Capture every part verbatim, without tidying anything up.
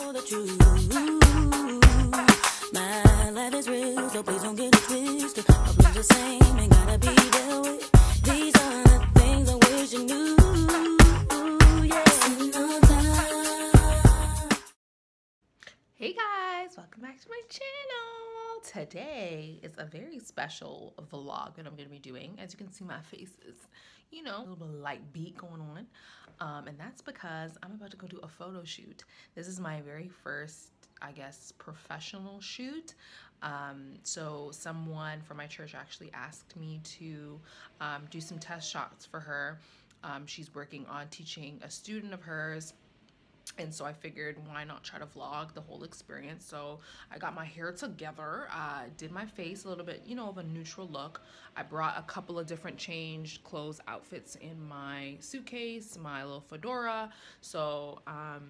know the truth. My life is real, so please don't get it twisted. My blues the same, ain't gotta be dealt with. These are the things I wish you knew. Hey guys, welcome back to my channel. Today is a very special vlog that I'm going to be doing. As you can see, my face is, you know, a little bit of light beat going on. Um, and that's because I'm about to go do a photo shoot. This is my very first, I guess, professional shoot. Um, so someone from my church actually asked me to um, do some test shots for her. Um, she's working on teaching a student of hers. And so I figured, why not try to vlog the whole experience? So I got my hair together, uh, did my face a little bit, you know, of a neutral look. I brought a couple of different changed clothes outfits in my suitcase, my little fedora. So, um,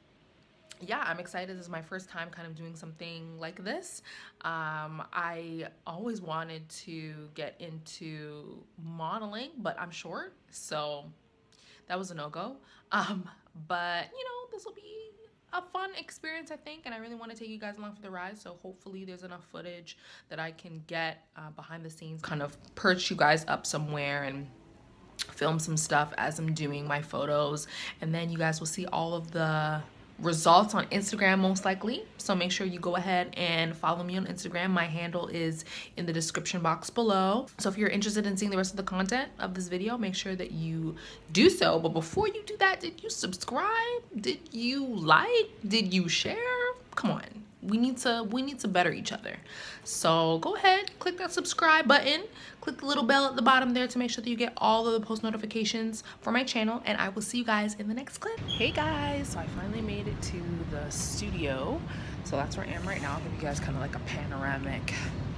yeah, I'm excited. This is my first time kind of doing something like this. Um, I always wanted to get into modeling, but I'm short, so that was a no-go. Um, but, you know, this will be a fun experience, I think, and I really want to take you guys along for the ride, so hopefully there's enough footage that I can get uh, behind the scenes, kind of perch you guys up somewhere and film some stuff as I'm doing my photos, and then you guys will see all of the results on Instagram most likely. So make sure you go ahead and follow me on Instagram. My handle is in the description box below. So if you're interested in seeing the rest of the content of this video, make sure that you do so. But before you do that, did you subscribe? Did you like? Did you share? Come on. We need to we need to better each other. So go ahead, click that subscribe button, click the little bell at the bottom there to make sure that you get all of the post notifications for my channel, and I will see you guys in the next clip. Hey guys, so I finally made it to the studio. So that's where I am right now. I'll give you guys kind of like a panoramic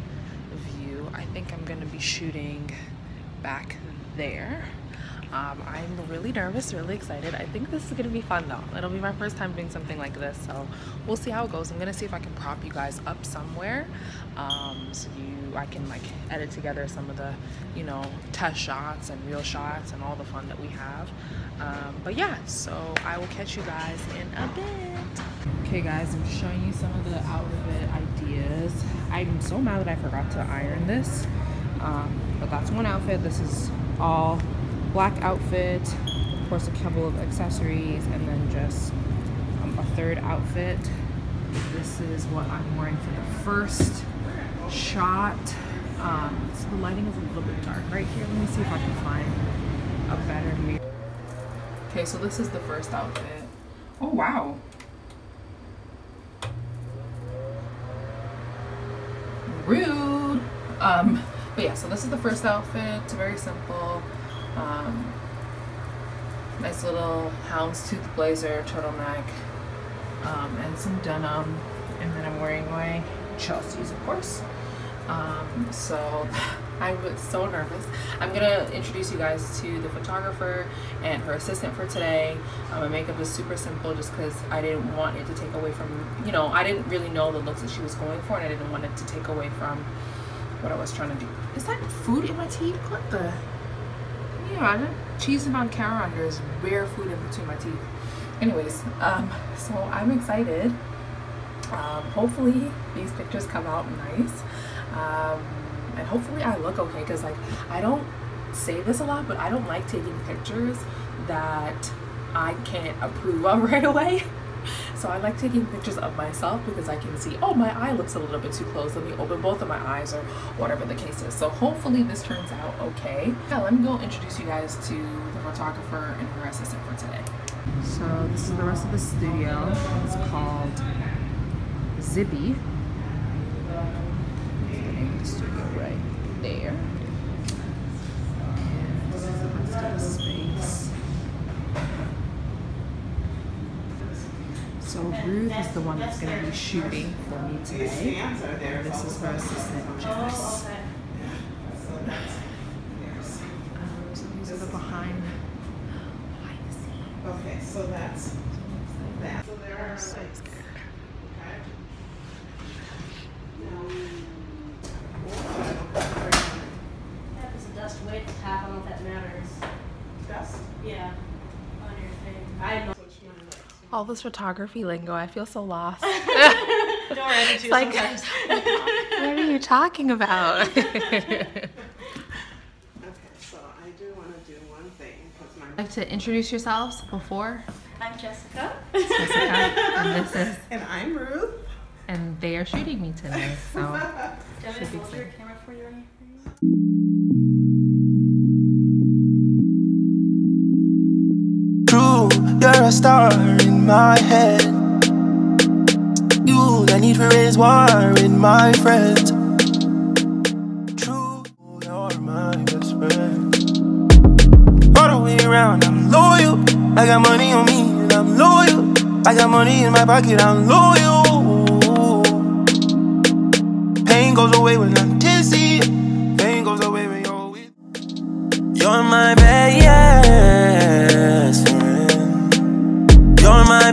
view. I think I'm gonna be shooting back there. Um, I'm really nervous, really excited. I think this is gonna be fun though. It'll be my first time doing something like this, so we'll see how it goes. I'm gonna see if I can prop you guys up somewhere, um, so you, I can like edit together some of the, you know, test shots and real shots and all the fun that we have. Um, but yeah, so I will catch you guys in a bit. Okay guys, I'm showing you some of the outfit ideas. I'm so mad that I forgot to iron this, um, but that's one outfit. This is all black outfit, of course a couple of accessories, and then just um, a third outfit. This is what I'm wearing for the first shot. Um, so the lighting is a little bit dark right here. Let me see if I can find a better mirror. Okay, so this is the first outfit. Oh wow. Rude. Um, but yeah, so this is the first outfit. It's very simple. Um, nice little houndstooth blazer, turtleneck, um, and some denim, and then I'm wearing my Chelsea's, of course. Um, so I was so nervous. I'm gonna introduce you guys to the photographer and her assistant for today. Um, my makeup is super simple just because I didn't want it to take away from, you know, I didn't really know the looks that she was going for, and I didn't want it to take away from what I was trying to do. Is that food in my teeth? What the? Yeah, cheese and on camera, there's rare food in between my teeth. Anyways, um, so I'm excited. Um, hopefully these pictures come out nice, um, and hopefully I look okay, because like I don't say this a lot, but I don't like taking pictures that I can't approve of right away. So I like taking pictures of myself because I can see, oh, my eye looks a little bit too close. Let me open both of my eyes, or whatever the case is. So hopefully this turns out okay. Yeah, let me go introduce you guys to the photographer and her assistant for today. So this is the rest of the studio. It's called Zippy. That's the name of the studio right there. And this is the rest of the space. So Ruth is the one that's going to be shooting for me today, and this is her assistant, Jess. Um, so these are the behind, behind the scenes. Okay, so that's that. So there are so scared. Yeah, there's a dust weight to tap. I don't know if that matters. Dust? Yeah, on your thing. I know. Which one is it? All this photography lingo, I feel so lost. Don't run into like, sometimes. what are you talking about? Okay, so I do want to do one thing because my. Like to introduce yourselves before. I'm Jessica. Jessica, and this is, And I'm Ruth. and they are shooting me today. So Do you want me to hold your camera for you or anything? True, you're a star in my head. You, the need for raise war in my friends. True, you're my best friend. All the way around, I'm loyal. I got money on me and I'm loyal. I got money in my pocket, I'm loyal. Pain goes away when I'm tipsy. Pain goes away when you're with. You're my best friend. You're my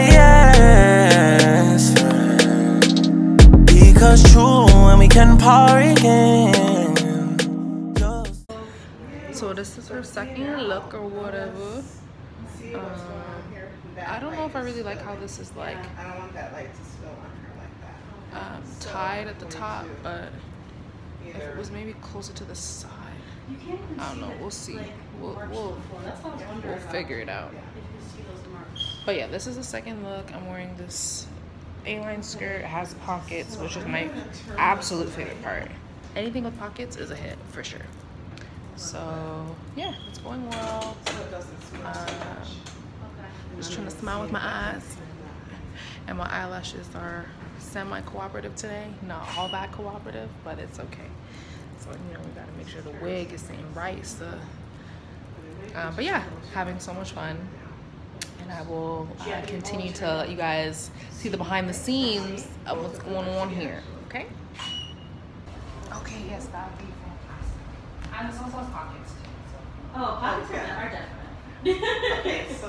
best friend. Because true, and we can party again. Just So this is her second look or whatever. See what's going on here? That I don't know light if I is really like how spilling. this is like I don't want that light to spill on her like that. um, So, tied at the I'm top, going to but if it either- was maybe closer to the side, You can't even I don't see know. that, We'll see. like, We'll marks we'll before. That's what I was wondering we'll about. figure it out. If you can see those marks. But yeah, this is the second look. I'm wearing this A-line skirt. It has pockets, which is my absolute favorite part. Anything with pockets is a hit for sure. So yeah, it's going well. So it doesn't smell too Uh, much. Okay. Just trying to smile with my eyes. And my eyelashes are semi-cooperative today. Not all that cooperative, but it's okay. So, you know, we gotta make sure the wig is sitting right. So, um, but yeah, having so much fun. And I will uh, continue to let you guys see the behind the scenes of what's going on here, okay? Okay, yes, that would be fantastic. And this also has pockets too. So. Oh, pockets Okay. are definite. Okay, so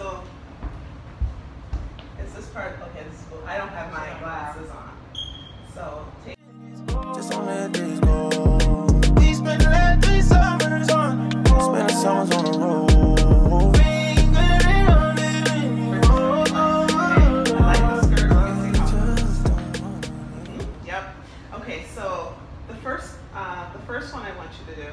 is this part? Okay, this is, I don't have my glasses on, so take. Just don't let days go. We spent the last three summers on the road. Spent the summers on the road. Yep. Okay, so the first, uh, the first one I want you to do.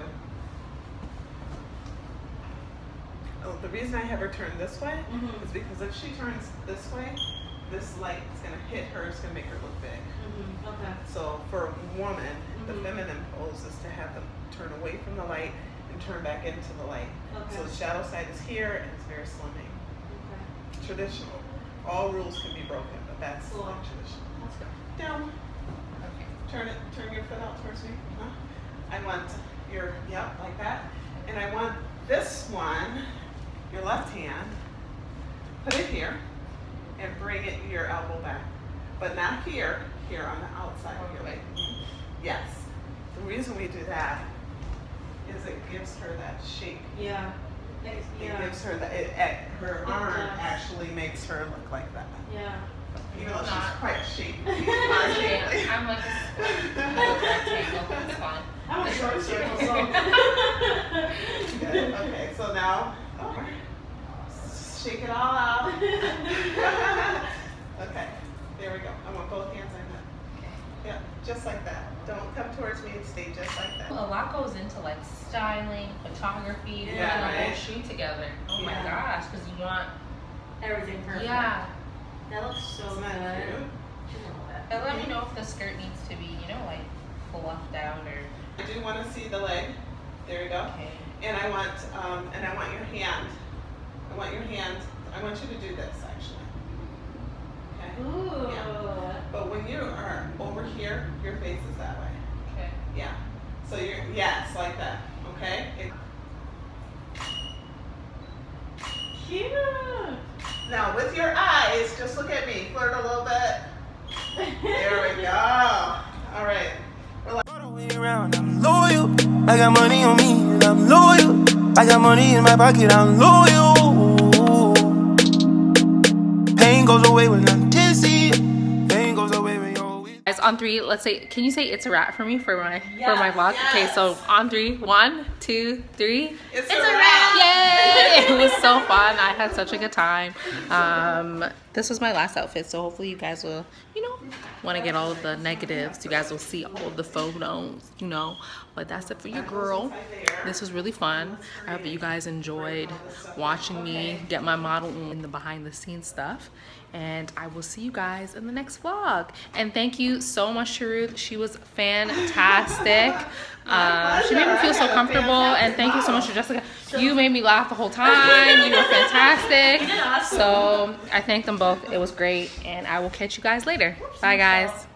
Oh, the reason I have her turn this way Mhm. is because if she turns this way, this light is gonna hit her. It's gonna make her look big. Mm-hmm. Okay. So for a woman, the Mhm. feminine pose is to have them turn away from the light and turn back into the light. Okay. So the shadow side is here and it's very slimming. Okay. Traditional. All rules can be broken, but that's Cool. like traditional. That's good. Down. Okay. Turn it. Turn your foot out towards me. Huh? I want your yep like that, and I want this one, your left hand. Put it here, and bring it your elbow back, but not here. Here on the outside of your leg. Yes. The reason we do that is it gives her that shape. Yeah. Thanks. It Yeah. gives her that. It, it, her It arm does. actually makes her look like that, Yeah. even though she's Not. quite shapely. Yeah, I'm like a little rectangle, but it's fine. I'm a short circle, so. Good. Okay, so now oh, shake it all out. Okay, there we go. I want both hands on that. Yeah, just like that. Don't come towards me and stay just like that. A lot goes into like styling, photography, putting Yeah, a whole right. shoot together. Oh my Yeah. gosh, because you want, Everything perfect. yeah. That looks so Isn't good. that cute? She's gonna love And that. let me know if the skirt needs to be, you know, like fluffed out or. I do want to see the leg. There you go. Okay. And I want, um, and I want your hand. I want your hand. I want you to do this actually. Okay. Ooh. Yeah. But when you are over here, your face is that way. Okay. Yeah. So you're, yes, like that. Okay. It- Cute. now with your eyes, just look at me. Flirt a little bit. There we go. All right. all the way around, I'm loyal. I got money on me and I'm loyal. I got money in my pocket, I'm loyal. Pain goes away when I'm tipsy. Pain goes away when you're with. Guys, on three. Let's say, can you say it's a wrap for me for my for my vlog? Yes. Okay, so on three. One, two, three. It's, It's a a wrap. Yay! It was so fun. I had such a good time. Um, this was my last outfit, so hopefully you guys will, you know, want to get all of the negatives. You guys will see all of the photos, you know. But that's it for your girl. This was really fun. I hope that you guys enjoyed watching me get my model in the behind the scenes stuff. And I will see you guys in the next vlog. And thank you so much to Ruth. She was fantastic. Uh, she made me feel so comfortable. And thank you so much to Jessica. You made me laugh the whole time. You were fantastic. So I thank them both. It was great. And I will catch you guys later. Bye, guys.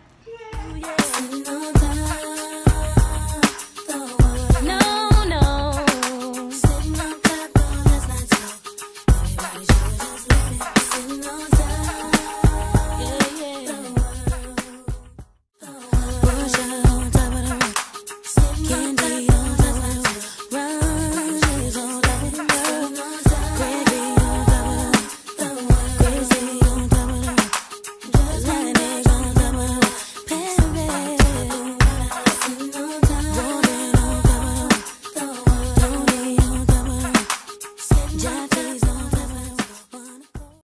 Just